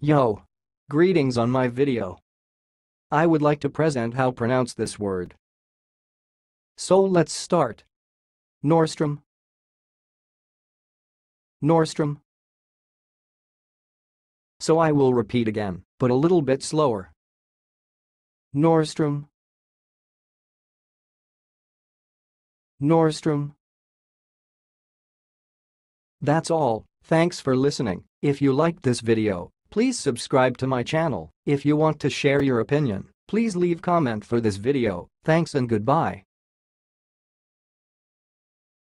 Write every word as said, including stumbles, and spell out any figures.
Yo! Greetings on my video. I would like to present how pronounce this word. So let's start. Nordstrom. Nordstrom. So I will repeat again, but a little bit slower. Nordstrom. Nordstrom. That's all. Thanks for listening. If you liked this video, please subscribe to my channel. If you want to share your opinion, please leave comment for this video. Thanks and goodbye.